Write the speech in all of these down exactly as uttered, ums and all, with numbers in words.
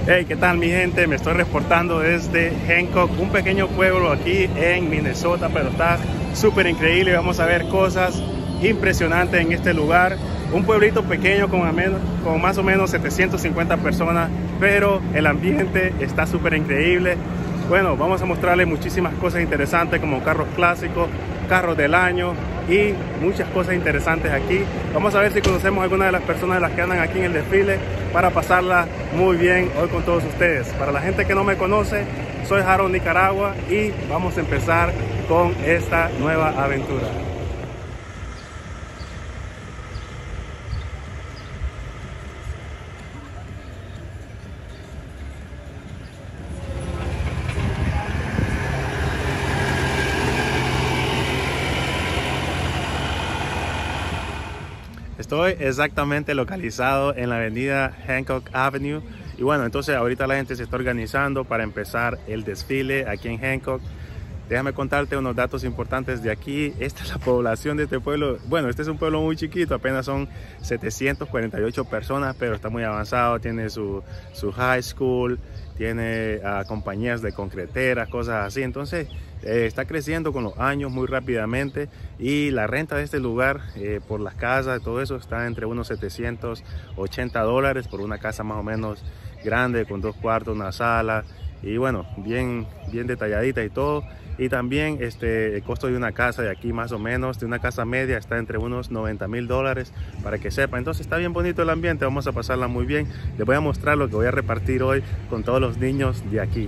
Hey, ¿qué tal mi gente? Me estoy reportando desde Hancock, un pequeño pueblo aquí en Minnesota, pero está súper increíble. Vamos a ver cosas impresionantes en este lugar. Un pueblito pequeño con, con más o menos setecientas cincuenta personas, pero el ambiente está súper increíble. Bueno, vamos a mostrarles muchísimas cosas interesantes como carros clásicos, carros del año y muchas cosas interesantes aquí. Vamos a ver si conocemos a alguna de las personas de las que andan aquí en el desfile para pasarla muy bien hoy con todos ustedes. Para la gente que no me conoce, soy Harold Nicaragua y vamos a empezar con esta nueva aventura. Estoy exactamente localizado en la avenida Hancock Avenue y bueno, entonces ahorita la gente se está organizando para empezar el desfile aquí en Hancock. Déjame contarte unos datos importantes de aquí. Esta es la población de este pueblo. Bueno, este es un pueblo muy chiquito, apenas son setecientas cuarenta y ocho personas, pero está muy avanzado. Tiene su, su high school, tiene uh, compañías de concreteras, cosas así. Entonces eh, está creciendo con los años muy rápidamente y la renta de este lugar eh, por las casas, todo eso está entre unos setecientos ochenta dólares por una casa más o menos grande con dos cuartos, una sala y bueno, bien, bien detalladita y todo. Y también este, el costo de una casa de aquí más o menos, de una casa media, está entre unos noventa mil dólares para que sepan. Entonces está bien bonito el ambiente, vamos a pasarla muy bien. Les voy a mostrar lo que voy a repartir hoy con todos los niños de aquí.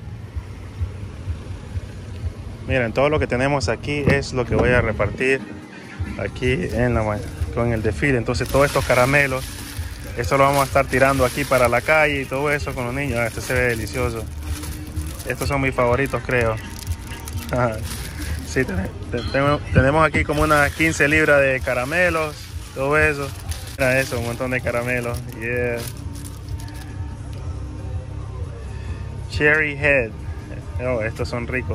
Miren, todo lo que tenemos aquí es lo que voy a repartir aquí en la, con el desfile. Entonces todos estos caramelos, esto lo vamos a estar tirando aquí para la calle y todo eso con los niños. Este se ve delicioso. Estos son mis favoritos, creo. Sí, tenemos, tenemos aquí como unas quince libras de caramelos, todo eso. Mira eso, un montón de caramelos. Yeah. Cherry Head. Oh, estos son ricos.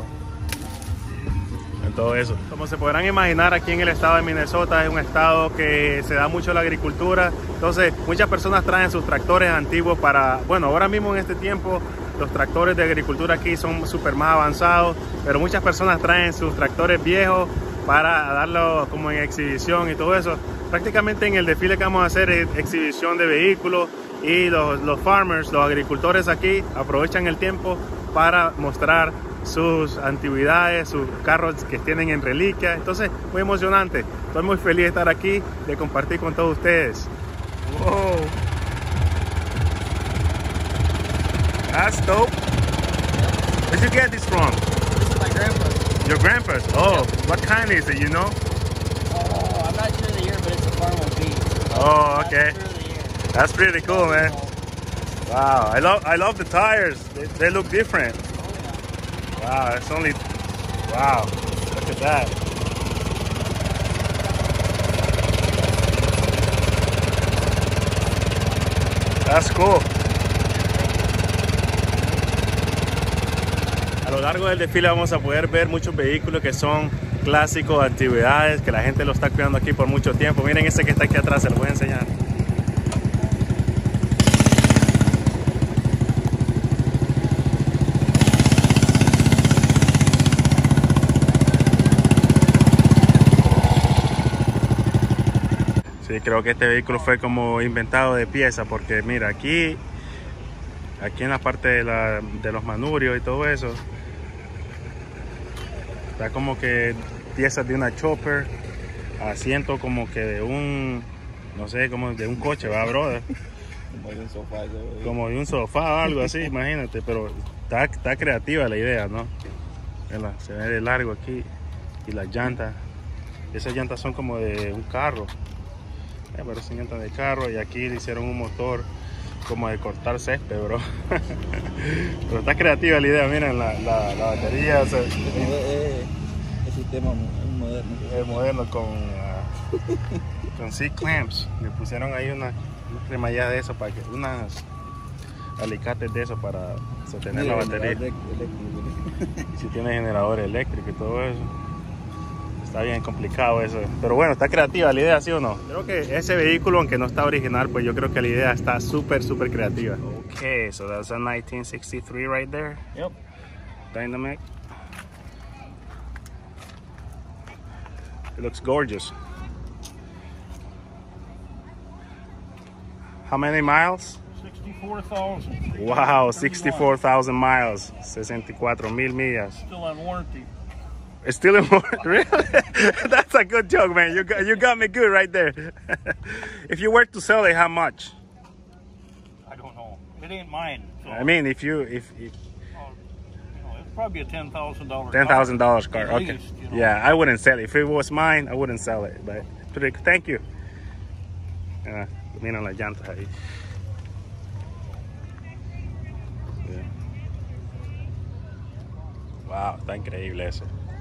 Todo eso. Como se podrán imaginar, aquí en el estado de Minnesota es un estado que se da mucho la agricultura. Entonces, muchas personas traen sus tractores antiguos para, bueno, ahora mismo en este tiempo los tractores de agricultura aquí son súper más avanzados, pero muchas personas traen sus tractores viejos para darlo como en exhibición y todo eso. Prácticamente en el desfile que vamos a hacer es exhibición de vehículos y los, los farmers, los agricultores aquí aprovechan el tiempo para mostrar sus antigüedades, sus carros que tienen en reliquia. Entonces, muy emocionante. Estoy muy feliz de estar aquí, de compartir con todos ustedes. Wow. That's dope. Where'd you get this from? This is my grandpa's. Your grandpa's? Oh, yeah. What kind is it, you know? Oh, I'm not sure of the year, but it's a Farmall beat. Oh, okay. Sure That's pretty cool, man. Wow, I love I love the tires. They, they look different. Wow, it's only, wow, look at that. That's cool. A lo largo del desfile vamos a poder ver muchos vehículos que son clásicos, antigüedades, que la gente lo está cuidando aquí por mucho tiempo. Miren ese que está aquí atrás, se lo voy a enseñar. Sí, creo que este vehículo fue como inventado de pieza porque mira, aquí aquí en la parte de, la, de los manurios y todo eso está como que piezas de una chopper, asiento como que de un, no sé, como de un coche, ¿va, brother? Como de un sofá. Yo, como de un sofá o algo así, imagínate, pero está, está creativa la idea, ¿no? Se ve de largo aquí y las llantas, esas llantas son como de un carro. Eh, pero son llantas de carro y aquí le hicieron un motor como de cortar césped, bro. Pero está creativa la idea, miren la, la, la batería. O sea, es, es, es sistema moderno. Es moderno con, uh, con C-clamps. Le pusieron ahí una, una cremallada de eso, para que, unas alicates de eso para sostener sí, la batería. Eléctrico. Si tiene generador eléctrico y todo eso. Está bien complicado eso, pero bueno, está creativa la idea, ¿sí o no? Creo que ese vehículo, aunque no está original, pues yo creo que la idea está súper, súper creativa. Ok, Okay, so that's a nineteen sixty-three right there. Yep. Dynamic. It looks gorgeous. How many miles? sixty-four thousand. Wow, sixty-four thousand miles. sesenta y cuatro mil millas. Still on warranty. It's still in really? That's a good joke, man. You got, you got me good right there. If you were to sell it, how much? I don't know. It ain't mine. So, I mean, if you, if, if uh, you know, it's probably a ten thousand dollar. ten thousand dollars car, At okay. least, you know. Yeah, I wouldn't sell it. If it was mine, I wouldn't sell it. But thank you. Uh, miren las llantas ahí. Yeah. Wow, está increíble eso.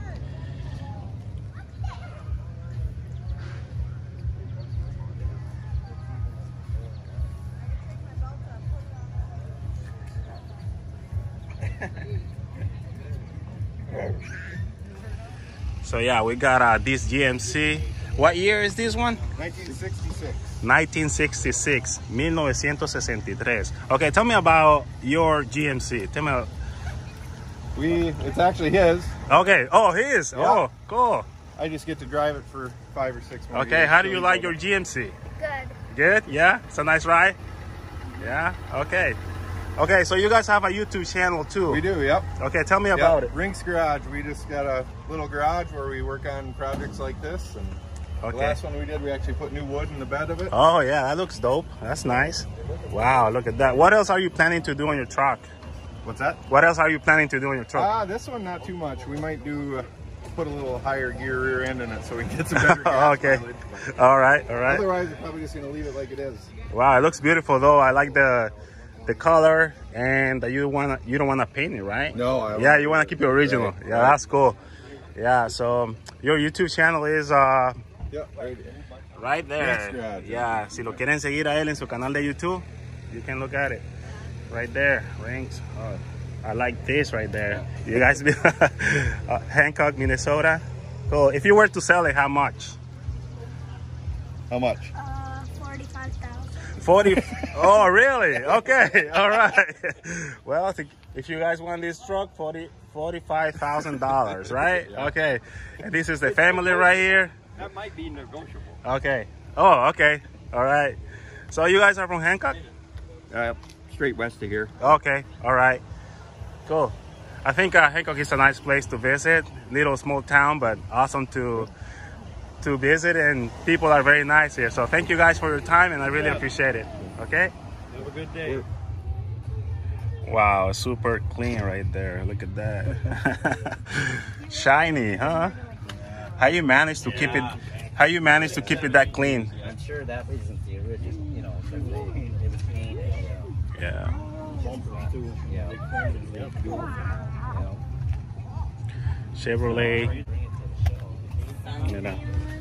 So yeah, we got uh, this G M C. What year is this one? nineteen sixty-six. nineteen sixty-six, mil novecientos sesenta y tres. Okay, tell me about your G M C. Tell me. We, it's actually his. Okay. Oh, his. Yeah. Oh, cool. I just get to drive it for five or six more Okay, years, how do so you we like go- your G M C? Good. Good? Yeah? It's a nice ride? Yeah? Okay. Okay, so you guys have a YouTube channel too. We do, yep. Okay, tell me Yep. about it. Rinks Garage. We just got a little garage where we work on projects like this. And the Okay. last one we did, we actually put new wood in the bed of it. Oh yeah, that looks dope. That's nice. Wow, look at that. What else are you planning to do on your truck? What's that? What else are you planning to do on your truck? Ah, this one not too much. We might do uh, put a little higher gear rear end in it so we can get some better gas Okay. mileage, but All right, all right. otherwise, we're probably just gonna leave it like it is. Wow, it looks beautiful though. I like the the color, and that you wanna you don't wanna paint it, right? No, I Yeah, you wanna keep it original. Right, Yeah, right. that's cool. Yeah, so um, your YouTube channel is uh Yep. Right. right there. Rinks Garage. Yeah, si lo quieren seguir a él en su canal de YouTube, you can look at it. Right there, Rinks. Oh, I like this right there. You guys be uh, Hancock, Minnesota. Cool. If you were to sell it, how much? How much? Uh, forty-five thousand. forty. Oh, really? Okay. All right. Well, if you guys want this truck, forty, forty-five thousand dollars, right? Okay. And this is the family right here. That might be negotiable. Okay. Oh, okay. All right. So you guys are from Hancock? Uh, straight west of here. Okay. All right. Cool. I think uh, Hancock is a nice place to visit. Little small town, but awesome to to visit, and people are very nice here. So thank you guys for your time, and I really appreciate it. Okay. Have a good day. Wow, super clean right there. Look at that. Shiny, huh? How you manage to keep it? How you manage to keep it that clean? I'm sure that isn't the original, you know, so they, it was painted, you know. Yeah. Yeah. You know. Chevrolet. Mira.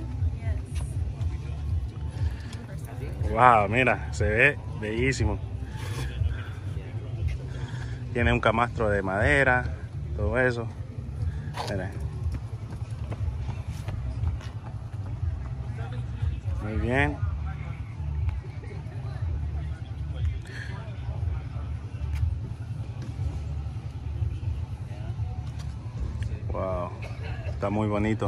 Wow, mira, se ve bellísimo. Tiene un camastro de madera, todo eso. Mira. Muy bien. Wow, está muy bonito.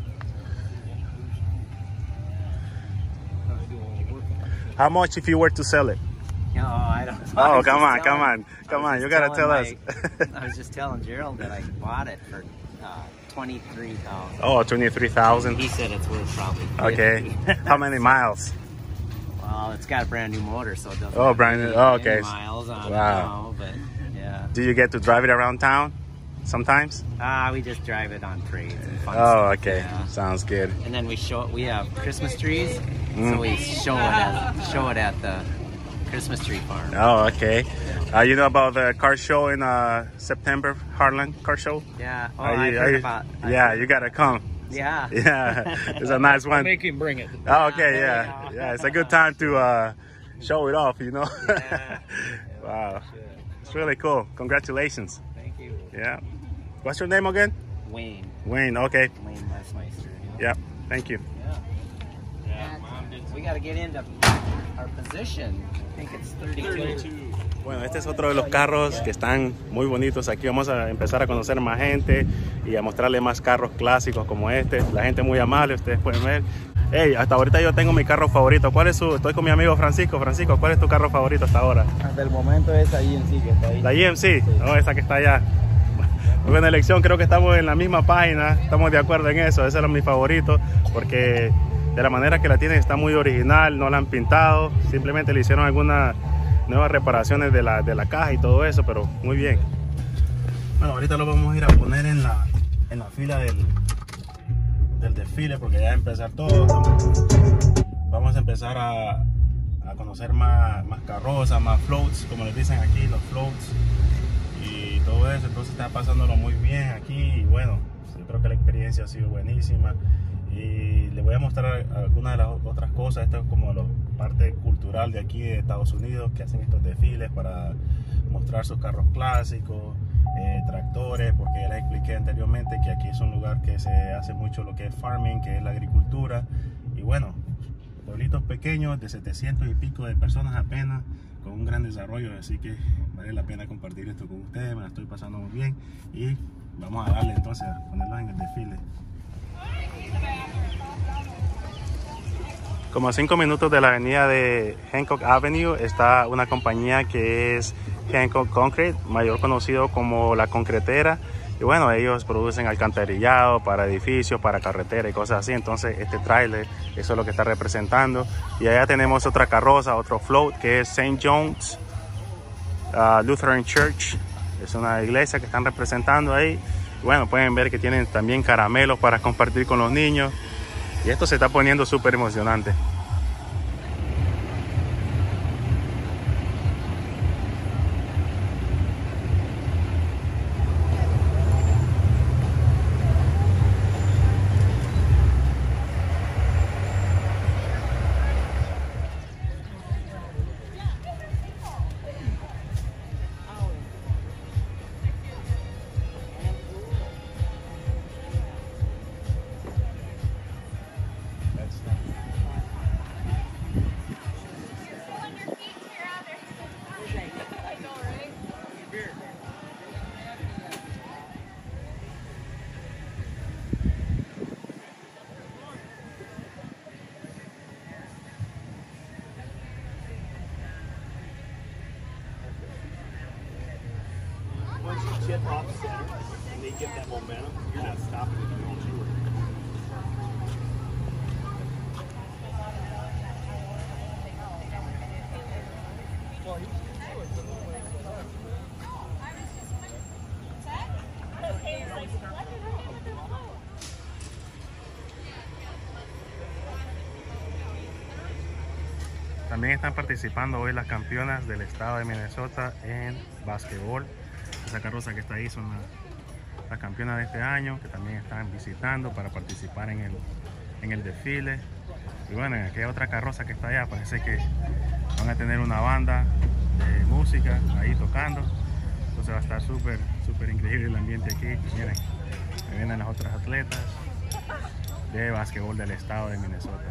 How much if you were to sell it? No, I don't. Oh, I was come just on, come telling- on, I come was on. You just gotta tell telling us. my- I was just telling Gerald that I bought it for uh, twenty-three thousand. Oh, twenty-three thousand. He said it's worth probably Okay. fifty. How many miles? Well, it's got a brand new motor, so it doesn't. Oh, have brand new- any- oh, any okay. Miles on Wow. it now, but yeah. Do you get to drive it around town sometimes? Ah, we just drive it on trades and fun Oh, stuff, okay. yeah. Sounds good. And then we show we have Christmas trees, Mm. so we show it at show it at the Christmas tree farm. Oh, okay. Uh, you know about the car show in uh, September, Harlan Car Show? Yeah. Oh, Are I you- heard are you- about. I yeah, heard- you gotta come. Yeah. Yeah, it's a nice one. Make him bring it. Oh, okay, there yeah, you go. yeah. It's a good time to uh, show it off, you know. Yeah. Wow, it's really cool. Congratulations. Thank you, Yeah. What's your name again? Wayne. Wayne. Okay. Wayne Westmeister. You know? Yeah. Thank you. Yeah. We got to get into our position. I think it's thirty-two. Bueno, este es otro de los carros que están muy bonitos aquí. Vamos a empezar a conocer más gente y a mostrarle más carros clásicos como este. La gente muy amable, ustedes pueden ver. Hey, hasta ahorita yo tengo mi carro favorito. ¿Cuál es su? Estoy con mi amigo Francisco. Francisco, ¿cuál es tu carro favorito hasta ahora? Hasta el momento es la G M C que está ahí. La G M C, Sí. no, esa que está allá. Muy buena elección, creo que estamos en la misma página, estamos de acuerdo en eso. Ese era mi favorito porque de la manera que la tienen está muy original, no la han pintado, simplemente le hicieron algunas nuevas reparaciones de la, de la caja y todo eso, pero muy bien. Bueno, ahorita lo vamos a ir a poner en la, en la fila del, del desfile porque ya va a empezar todo. Vamos a empezar a, a conocer más, más carrozas, más floats, como les dicen aquí, los floats y todo eso. Entonces está pasándolo muy bien aquí y bueno, yo creo que la experiencia ha sido buenísima. Y les voy a mostrar algunas de las otras cosas. Esto es como la parte cultural de aquí de Estados Unidos, que hacen estos desfiles para mostrar sus carros clásicos, eh, tractores, porque ya les expliqué anteriormente que aquí es un lugar que se hace mucho lo que es farming, que es la agricultura. Y bueno, pueblitos pequeños de setecientos y pico de personas apenas, con un gran desarrollo, así que vale la pena compartir esto con ustedes. Me la estoy pasando muy bien y vamos a darle entonces a ponerlos en el desfile. Como a cinco minutos de la avenida de Hancock Avenue está una compañía que es Hancock Concrete, mayor conocido como La Concretera. Y bueno, ellos producen alcantarillado para edificios, para carretera y cosas así. Entonces este tráiler, eso es lo que está representando. Y allá tenemos otra carroza, otro float, que es Saint John's uh, Lutheran Church. Es una iglesia que están representando ahí. Y bueno, pueden ver que tienen también caramelos para compartir con los niños. Y esto se está poniendo súper emocionante. Chip off center and they get that momentum, you're not stopping it, you don't do it. También están participando hoy las campeonas del estado de Minnesota en básquetbol. Esa carroza que está ahí son las, las campeonas de este año, que también están visitando para participar en el, en el desfile. Y bueno, aquí hay otra carroza que está allá, parece que van a tener una banda de música ahí tocando. Entonces va a estar súper, súper increíble el ambiente aquí. Miren, ahí vienen las otras atletas de básquetbol del estado de Minnesota.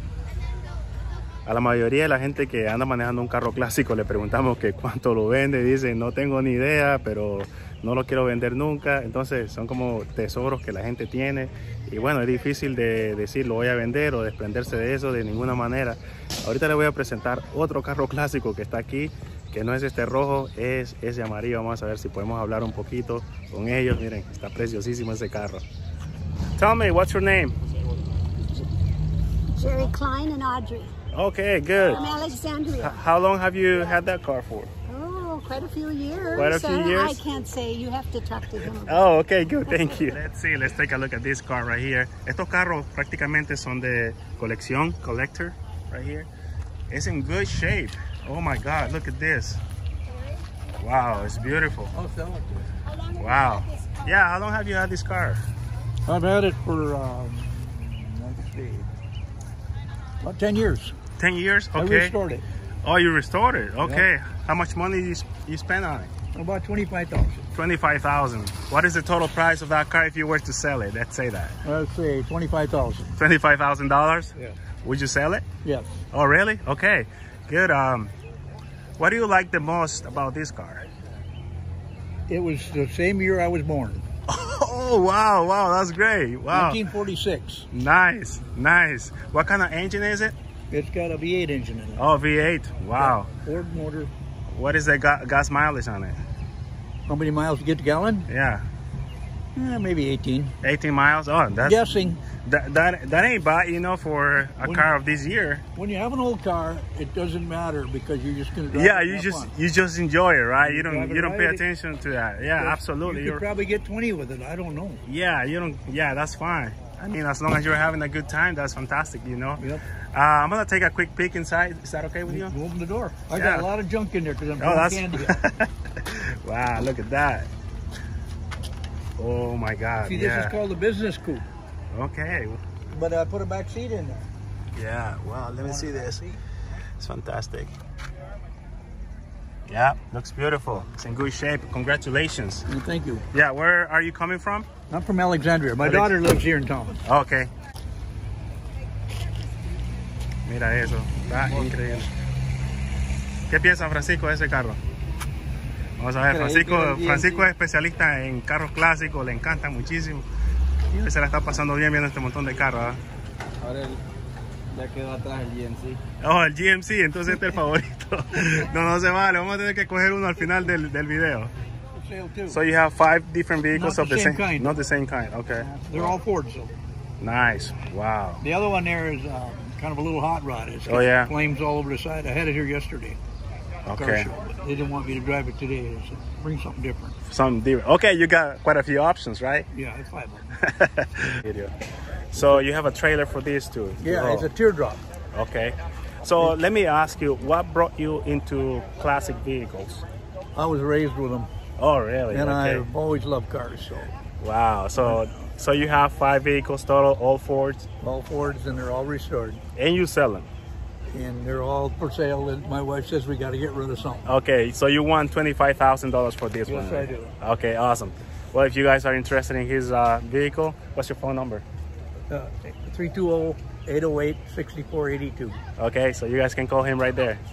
A la mayoría de la gente que anda manejando un carro clásico le preguntamos que cuánto lo vende. Dicen, no tengo ni idea, pero no lo quiero vender nunca. Entonces son como tesoros que la gente tiene. Y bueno, es difícil de decir lo voy a vender o desprenderse de eso de ninguna manera. Ahorita les voy a presentar otro carro clásico que está aquí, que no es este rojo, es ese amarillo. Vamos a ver si podemos hablar un poquito con ellos. Miren, está preciosísimo ese carro. Tell me, what's your name? Jerry Klein and Audrey Okay, good. from Alexandria. How long have you had that car for? Oh, quite a few years. Quite a few Uh, years? I can't say. You have to talk to him. Oh, okay, good, thank you. Let's see, let's take a look at this car right here. Estos carros prácticamente son de colección, collector, right here. It's in good shape. Oh my God, look at this. Wow, it's beautiful. Wow. Yeah, how long have you had this car? I've had it for, um, let's see, about ten years. ten years? I Okay. restored it. Oh, you restored it? Okay. How much money you, you spent on it? About twenty-five thousand. twenty-five thousand. What is the total price of that car if you were to sell it? Let's say that. Let's see, twenty-five thousand. twenty-five thousand dollars? Yeah. Would you sell it? Yes. Oh, really? Okay, good. Um, What do you like the most about this car? It was the same year I was born. Oh, wow, wow, that's great. Wow. nineteen forty-six. Nice, nice. What kind of engine is it? It's got a V eight engine in it. Oh, V eight. Wow. Yeah, Ford motor. What is the ga gas mileage on it? How many miles to get the gallon? Yeah. Eh, maybe eighteen. eighteen miles. Oh, that's Guessing. that, that that ain't bad, you know, for a When- car of this year. When you have an old car, it doesn't matter because you're just going to drive Yeah, it you and just have fun. you just enjoy it, right? You drive don't it you don't pay right. attention to that. Yeah, Yes, absolutely. You You're- could probably get twenty with it. I don't know. Yeah, you don't. Yeah, that's fine. I mean, as long as you're having a good time, that's fantastic, you know. Yep. Uh, I'm gonna take a quick peek inside. Is that okay with you? You open the door. I Yeah. got a lot of junk in there because I'm Oh, throwing that's. candy. Wow, look at that. Oh my God. See, this yeah. is called the business coupe. Okay. But I put a back seat in there. Yeah. Wow. Let me see this. It's fantastic. Yeah, looks beautiful. It's in good shape. Congratulations. Well, thank you. Yeah. Where are you coming from? I'm from Alexandria. My Alex- daughter lives here in town. Okay. Mira eso, está increíble. ¿Qué piensa Francisco de ese carro? Vamos a ver, Francisco, Francisco es especialista en carros clásicos, le encanta muchísimo. Y hoy se la está pasando bien viendo este montón de carros. ¿Ah? Ahora el- ya quedó atrás el G M C. Oh, el G M C, entonces este es el favorito. No, no se vale, vamos a tener que coger uno al final del, del video. For sale too. So you have five different vehicles Not of the the same same kind. Not the same kind, okay. They're all Fords, so. Nice, wow. The other one there is um, kind of a little hot rod. It's Oh, yeah. flames all over the side. I had it here yesterday. Car Okay, show, but they didn't want me to drive it today. They said, bring something different. something different. Okay, you got quite a few options, right? Yeah, it's five of them. Video. So you have a trailer for this too? Yeah, Oh, it's a teardrop. okay. So let me ask you, what brought you into classic vehicles? I was raised with them, Oh, really? and okay. I've always loved cars. So Wow. So so you have five vehicles total, all Fords, all Fords, and they're all restored, and you sell them. and they're all for sale. And my wife says we got to get rid of some. Okay. So you want twenty-five thousand dollars for this Yes, one? I right? do. Okay. Awesome. Well, if you guys are interested in his uh, vehicle, what's your phone number? three two zero, eight zero eight, six four eight two. Okay. So you guys can call him right there.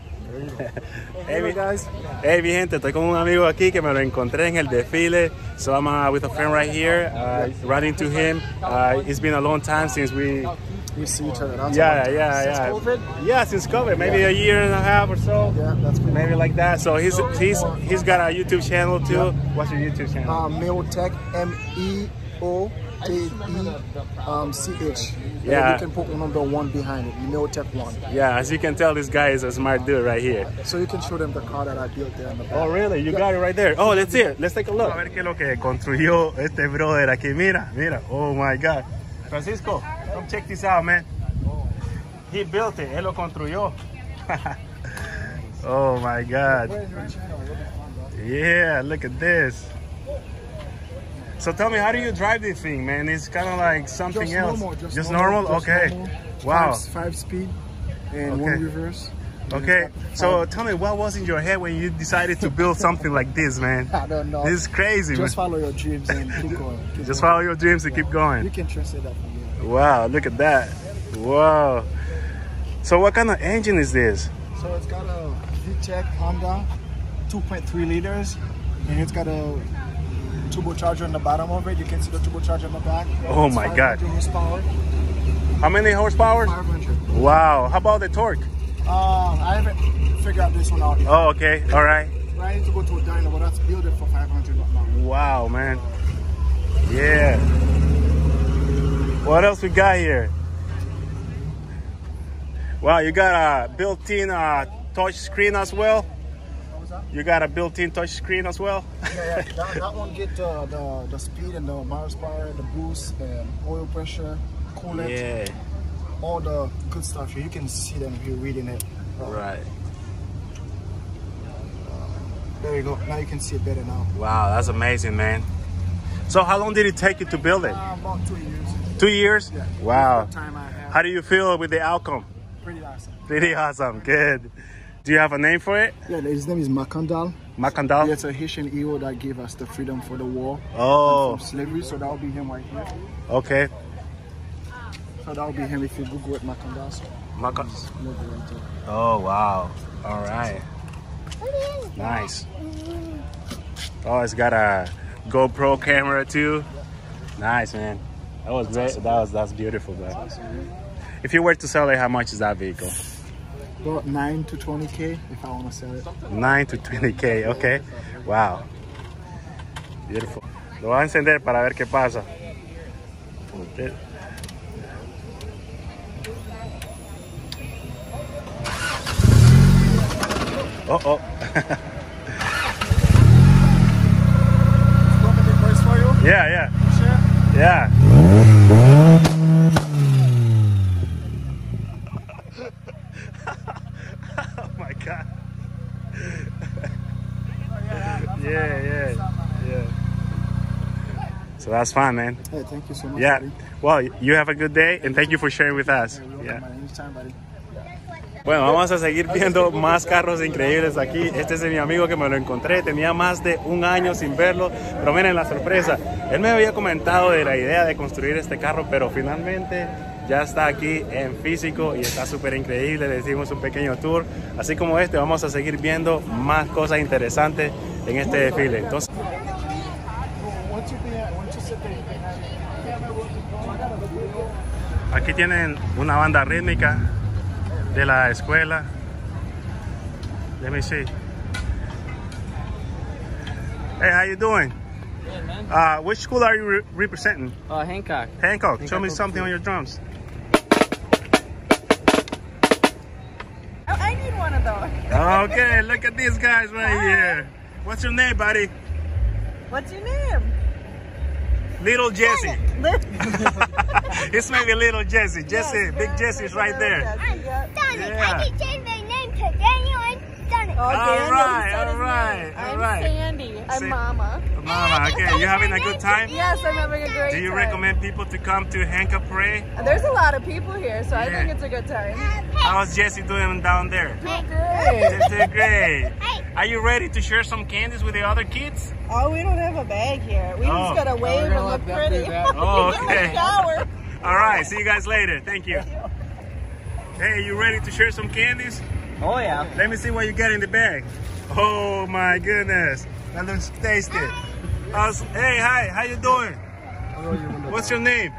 Hey, mi, hey, mi gente, estoy con un amigo aquí que me lo encontré en el desfile. So I'm uh, with a friend right here, uh, running to him. Uh, it's been a long time since we, We see each other. That's yeah, all. yeah, Since yeah. COVID? Yeah, since COVID, maybe Yeah. a year and a half or so. Yeah, that's pretty Maybe like that. So he's he's he's got a YouTube channel too. Yeah. What's your YouTube channel? Um, Meotech, M E O T E um, C H. Yeah. You can put number one behind it, Meotech one. Yeah, as you can tell, this guy is a smart dude right here. So you can show them the car that I built there in the back. Oh, really? You got it right there. Oh, let's see it. Let's take a look. A ver qué es lo que construyó este brother aquí. Mira, mira. Oh my God. Francisco, come check this out, man. He built it. Él lo construyó. Oh my God. Yeah, look at this. So tell me, how do you drive this thing, man? It's kind of like something Just else. normal. Just, Just normal. normal? just Okay. normal. Wow. Five, five speed and Okay. one reverse. Okay. And So five- tell me, what was in your head when you decided to build something like this, man? I don't know. This is crazy, Just man. follow your dreams and keep going. Keep Just going. follow your dreams and keep You going. can translate that for me. Wow, look at that. Wow. So what kind of engine is this? So it's got a VTEC Honda, two point three liters, and it's got a turbocharger on the bottom of it. You can see the turbocharger on the back. Oh It's my God. five hundred horsepower. How many horsepower? five hundred. Wow. How about the torque? Uh, I haven't figured out this one out yet. Oh, okay. All right. But I need to go to a dyno, but that's built it for five hundred right now. Wow, man. Yeah. What else we got here? Wow, you got a built-in uh, touch screen as well? What was that? You got a built-in touch screen as well? Yeah, yeah. That, that one get uh, the, the speed and the miles per hour, the boost, and oil pressure, coolant, Yeah. all the good stuff here. You can see them if you're reading it. Right. There you go. Now you can see it better now. Wow, that's amazing, man. So how long did it take you to build it? Uh, about two years. Two years? Yeah. Wow. The time I have. How do you feel with the outcome? Pretty awesome. Pretty awesome. Good. Do you have a name for it? Yeah, his name is Makandal. Makandal? Yeah, it's a Haitian hero that gave us the freedom for the war Oh, from slavery. So that will be him right here. okay. So that will be him if you Google it, Makandal. So Maka- look right there. Oh, wow. All right. Nice. Oh, it's got a GoPro camera too. Nice, man. That was great. That was that's beautiful, man. If you were to sell it, how much is that vehicle? About nine to twenty K if I want to sell it. nine to twenty K, okay. Wow. Beautiful. Lo voy a encender para ver qué pasa. Okay. Oh, oh. Yeah, yeah. Yeah. Oh my God. Yeah, yeah, yeah. So that's fun, man. Hey, thank you so much. Yeah. Buddy. Well, you have a good day and thank you for sharing with us. Yeah. Yeah. Anytime, buddy. Bueno, vamos a seguir viendo más carros increíbles aquí. Este es de mi amigo que me lo encontré. Tenía más de un año sin verlo, pero miren la sorpresa. Él me había comentado de la idea de construir este carro, pero finalmente ya está aquí en físico y está súper increíble. Le hicimos un pequeño tour. Así como este, vamos a seguir viendo más cosas interesantes en este desfile. Entonces, aquí tienen una banda rítmica de la escuela. Let me see. Hey, how you doing? Yeah, man. Uh, which school are you re representing? Uh, Hancock. Hancock. Show Hancock me something on your drums. Oh, I need one of those. Okay, look at these guys right here. What's your name, buddy? What's your name? Little Jesse. It's maybe Little Jesse. Jesse, Yes, Big very, Jesse's very right there. Jesse, yeah. Yeah. I can change my name to Daniel and Daniel. Oh, All Daniel right, said his all right, name. all I'm right. Sandy. I'm Sa- Mama. Mama, okay, you having a good time? Yes, I'm having a great Do you time. recommend people to come to Hancock Parade? And there's a lot of people here, so I Yeah. think it's a good time. How's Jesse doing down there? Great. She's doing great. Are you ready to share some candies with the other kids? Oh, we don't have a bag here. We Oh. just gotta wave and look pretty. Oh, Get in okay. the shower. All right, see you guys later. Thank you. Hey, you ready to share some candies? Oh yeah. Let me see what you got in the bag. Oh my goodness, that looks tasty. How's- hey, hi, how you doing? What's your name?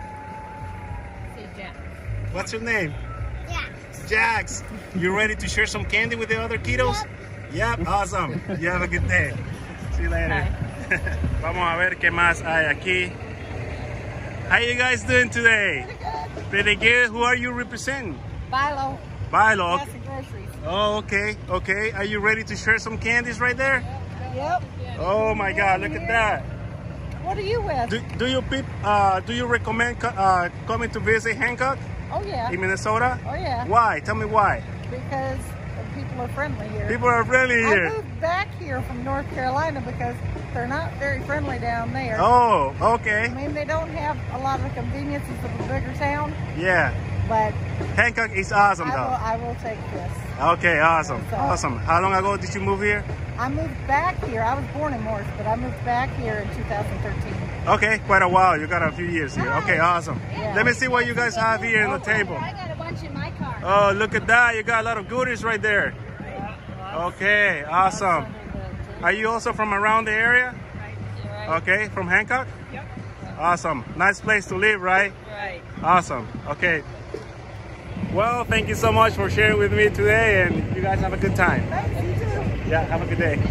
What's your name? Jax. You ready to share some candy with the other kiddos? Yep, awesome. You have a good day. See you later. Vamos a ver qué más hay aquí. How you guys doing today? Pretty good. Who are you representing? Philo. Philo. Gas and groceries. Oh, okay, okay. Are you ready to share some candies right there? Yep. Oh my God, look at that. What are you with? Do, do you peop, uh, do you recommend co- uh, coming to visit Hancock Oh, yeah. in Minnesota? Oh, yeah. Why? Tell me why. Because people are friendly here. People are friendly I here. moved back here from North Carolina because they're not very friendly down there. Oh, I okay. mean, they don't have a lot of the conveniences of a bigger town, Yeah. but Hancock is awesome I will, though. I will take this. Okay, awesome, So- awesome. How long ago did you move here? I moved back here. I was born in Morris, but I moved back here in two thousand thirteen. Okay, quite a while. You got a few years here. Okay, awesome. Yeah. Let me see what you guys have here on the table. I got a bunch in my car. Oh, look at that. You got a lot of goodies right there. Okay, awesome. Are you also from around the area? Okay, from Hancock? Yep. Awesome. Nice place to live, right? Right. Awesome. Okay. Well, thank you so much for sharing with me today, and you guys have a good time. Yeah, have a good day.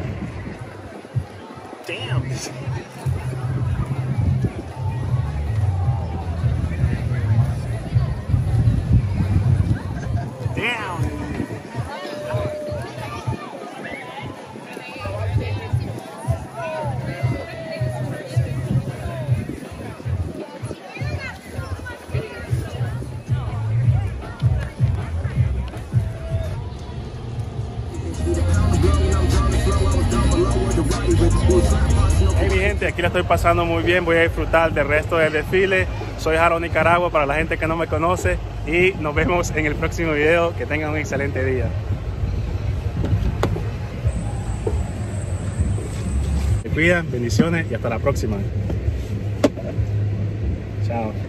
Damn. Damn. Hey mi gente, aquí la estoy pasando muy bien, voy a disfrutar del resto del desfile. Soy Jaro Nicaragua para la gente que no me conoce y nos vemos en el próximo video. Que tengan un excelente día. Se cuidan, bendiciones y hasta la próxima. Chao.